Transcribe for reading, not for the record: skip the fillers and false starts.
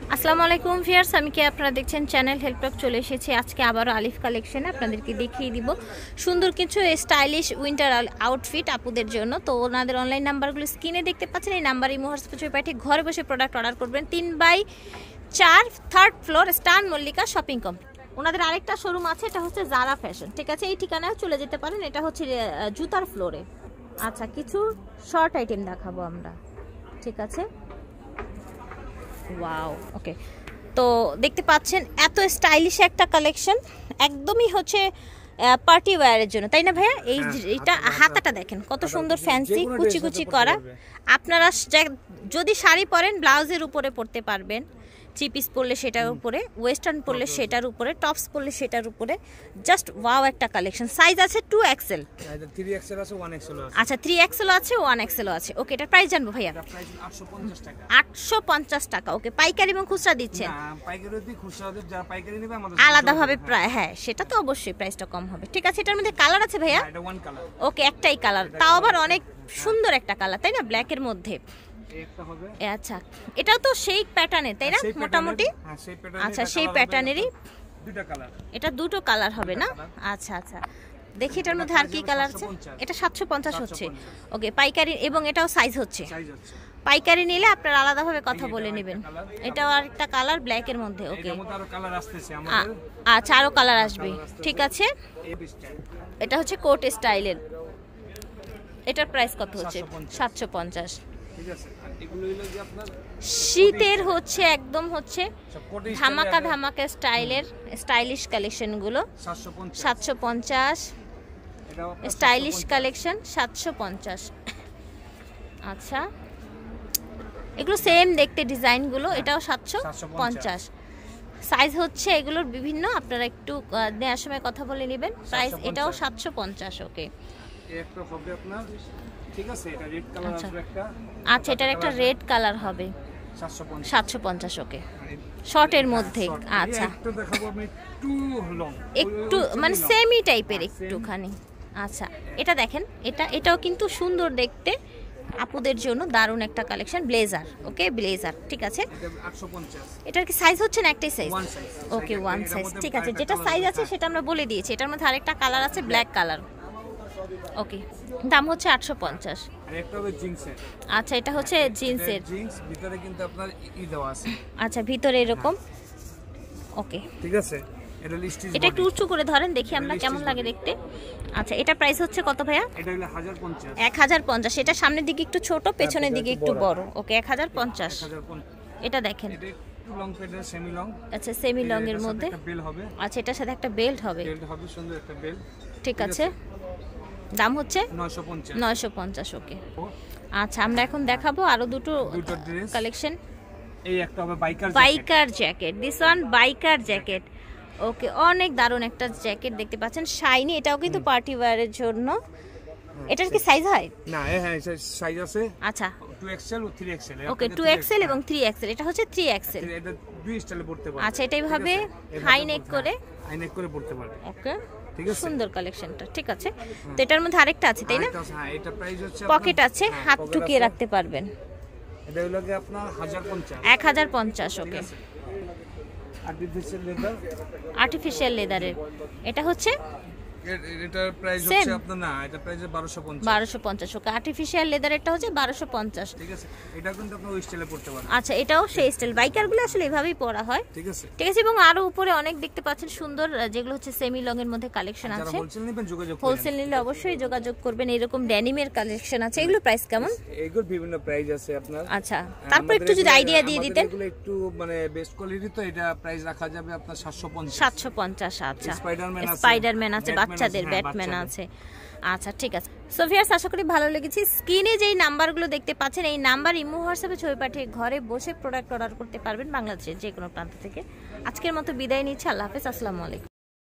আসসালামু আলাইকুম ভিউয়ার্স, আমি কি আপনারা দেখছেন চ্যানেল হেল্পটক চলে এসেছি আজকে আবারও আলিফ কালেকশনে আপনাদেরকে দেখিয়ে দিব সুন্দর কিছু স্টাইলিশ উইন্টার আউটফিট আপুদের জন্য। তো ওনাদের অনলাইন নাম্বারগুলো স্ক্রিনে দেখতে পাচ্ছেন, এই নাম্বার ইমো হোয়াটসঅ্যাপে পাঠিয়ে ঘরে বসে প্রোডাক্ট অর্ডার করবেন। 3/4 থার্ড ফ্লোর স্টান মল্লিকা শপিং কমপ্লেক্স। ওনাদের আরেকটা শোরুম আছে, এটা হচ্ছে জারা ফ্যাশন, ঠিক আছে? এই ঠিকানায় চলে যেতে পারেন। এটা হচ্ছে জুতার ফ্লোরে। আচ্ছা, কিছু শর্ট আইটেম দেখাবো আমরা, ঠিক আছে? Wow, okay. তো দেখতে পাচ্ছেন এত স্টাইলিশ একটা কালেকশন, একদমই হচ্ছে পার্টি ওয়্যারের জন্য, তাই না ভাইয়া? এইটা হাতাটা দেখেন কত সুন্দর ফ্যান্সি কুচি কুচি করা। আপনারা যদি শাড়ি পরেন ব্লাউজের উপরে পরতে পারবেন, থ্রি পিস পরলে সেটার উপরে, ওয়েস্টার্ন পরলে সেটার উপরে, টপস পরলে সেটার উপরে। জাস্ট ওয়াও একটা কালেকশন। সাইজ আছে 2XL, 3XL আছে, 1XL আছে। আচ্ছা, 3XL আছে, 1XL আছে। ওকে, এটার প্রাইস জানবো ভাইয়া? প্রাইস 850 টাকা। 850 টাকা। ওকে, পাইকারি এবং খুচরা দিচ্ছেন? না, পাইকারি দিই, খুচরা দিই। যারা পাইকারি নেবে আমাদের আলাদাভাবে প্রায়, হ্যাঁ সেটা তো অবশ্যই প্রাইসটা কম হবে। ঠিক আছে, এটার মধ্যে কালার আছে ভাইয়া? এটা ওয়ান কালার। ওকে, একটাই কালার, তাও আবার অনেক সুন্দর একটা কালার, তাই না? ব্ল্যাকের মধ্যে একটা হবে। আচ্ছা, এটাও তো সেই প্যাটার্নে, তাই না? মোটামুটি আচ্ছা, সেই প্যাটার্নেরই দুটো কালার। এটা দুটো কালার হবে না? আচ্ছা আচ্ছা, দেখি এটার মধ্যে আর কি কালার আছে। এটা 750 হচ্ছে। ওকে, পাইকারি এবং এটাও সাইজ হচ্ছে। পাইকারি নিলে আপনারা আলাদাভাবে কথা বলে নেবেন। এটাও আরেকটা কালার ব্ল্যাকের মধ্যে। ওকে, আচ্ছা, আরো কালার আসবে, ঠিক আছে? এটা হচ্ছে কোট স্টাইলের। এটার প্রাইস কত হচ্ছে? 750। শীতের হচ্ছে একদম হচ্ছে ধামাকা ধামাকা স্টাইলের স্টাইলিশ কালেকশন গুলো 750। Stylish collection 750। আচ্ছা, এগুলো সেম দেখতে ডিজাইন গুলো, এটাও 750। সাইজ হচ্ছে এগুলোর বিভিন্ন, আপনারা একটু নেওয়ার সময় কথা বলে নেবেন। প্রাইস এটাও 750। ওকে, একটা হবে আপনার, ঠিক আছে? এটা রেড কালার আসবে একটা। আচ্ছা, এটার একটা রেড কালার হবে 750। ওকে, শর্টের মধ্যে। আচ্ছা, একটু দেখাবো আমি, একটু মানে সেমি টাইপের একটুখানি। আচ্ছা, এটা দেখেন, এটাও কিন্তু সুন্দর দেখতে, আপুদের জন্য দারুণ একটা কালেকশন। ব্লেজার, ওকে, ব্লেজার, ঠিক আছে? এটার কি সাইজ হচ্ছে না একটাই সাইজ? ওকে, ওয়ান সাইজ, ঠিক আছে। যেটা সাইজ আছে সেটা আমরা বলে দিয়েছি। এটার মধ্যে আরেকটা কালার আছে, ব্ল্যাক কালার। ওকে, দাম হচ্ছে 850। আর একটা হবে জিন্সের। আচ্ছা, এটা হচ্ছে জিন্সের। জিন্স ভিতরে কিন্তু আপনার দেওয়া আছে। আচ্ছা, ভিতরে এরকম। ওকে, ঠিক আছে। এটা লিস্টিজ, এটা একটু উঁচু করে ধরেন, দেখি আমরা কেমন লাগে দেখতে। আচ্ছা, এটা প্রাইস হচ্ছে কত ভাইয়া? এটা হলো 1050। 1050। এটা সামনের দিকে একটু ছোট, পেছনের দিকে একটু বড়। ওকে, 1050। এটা দেখেন, এটা একটু লং পেডের, সেমি লং। আচ্ছা, সেমি লং এর মধ্যে একটা বেল হবে। আচ্ছা, এটার সাথে একটা বেল্ট হবে। বেল্ট হবে, সুন্দর একটা বেল্ট, ঠিক আছে? দাম হচ্ছে 950। 950। ওকে, আচ্ছা, আমরা এখন দেখাবো আরো দুটো কালেকশন। এই একটা হবে biker jacket. This one biker jacket. Okay, অনেক দারুণ একটা জ্যাকেট দেখতে পাচ্ছেন, শাইনি। এটাও কিন্তু পার্টি ওয়্যারের জন্য। এটার কি সাইজ হয়? না, হ্যাঁ সাইজ আছে। আচ্ছা, 2XL ও 3XL। ওকে, 2XL এবং 3XL। এটা হচ্ছে 3XL। এটা দুই স্টাইলে পড়তে পারবে। আচ্ছা, এটা এইভাবে হাই নেক করে, হাই নেক করে পড়তে পারবে। ওকে, সুন্দর কালেকশনটা, ঠিক আছে? তো এটার মধ্যে আরেকটা আছে, তাই না? হ্যাঁ, এটা প্রাইস হচ্ছে, পকেট আছে, হাত টুকিয়ে রাখতে পারবেন। এটা হলো কি আপনার 1050। 1050। ওকে, আর্টিফিশিয়াল লেদার। আর্টিফিশিয়াল লেদারের। এটা হচ্ছে এটার প্রাইস হচ্ছে আপনার, না, এটা প্রাইস 1250। 1250। ওকে, আর্টিফিশিয়াল লেদারেরটা হচ্ছে 1250। ঠিক আছে, এটা কিন্তু আপনি ওই স্টাইলে পড়তে পারবেন। আচ্ছা, এটাও সেই স্টাইল। বাইকারগুলো আসলে এভাবেই পরা হয়, ঠিক আছে? ঠিক আছে। এবং আরো উপরে অনেক দেখতে পাচ্ছেন সুন্দর, যেগুলো হচ্ছে সেমি লং এর মধ্যে কালেকশন আছে। হোলসেল নেবেন, যোগাযোগ করবেন। হোলসেল নিলে অবশ্যই যোগাযোগ করবেন। এরকম ডেনিমের কালেকশন আছে, এগুলো প্রাইস কেমন? এগুলো বিভিন্ন প্রাইস আছে আপনার। আচ্ছা, তারপর একটু যদি আইডিয়া দিয়ে দিতেন। এগুলো একটু মানে বেস্ট কোয়ালিটি, তো এটা প্রাইস রাখা যাবে আপনার 750। 750। আচ্ছা, স্পাইডারম্যান আছে, বাচ্চাদের ব্যাটম্যান আছে। আচ্ছা, ঠিক আছে। সো ভিউয়ার্স, আশা করি ভালো লেগেছে। স্ক্রিনে যেই নাম্বারগুলো দেখতে পাচ্ছেন, এই নাম্বার ইমো হোয়াটসঅ্যাপে ছবি পাঠিয়ে ঘরে বসে প্রোডাক্ট অর্ডার করতে পারবেন বাংলাদেশের যে কোনো প্রান্ত থেকে। আজকের মতো বিদায় নিচ্ছি। আল্লাহ হাফেজ, আসসালামু আলাইকুম।